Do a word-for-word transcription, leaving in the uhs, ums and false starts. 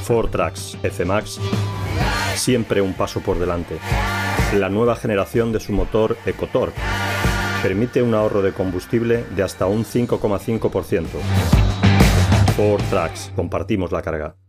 Ford Trucks F MAX, siempre un paso por delante. La nueva generación de su motor EcoTorque permite un ahorro de combustible de hasta un cinco coma cinco por ciento. Ford Trucks, compartimos la carga.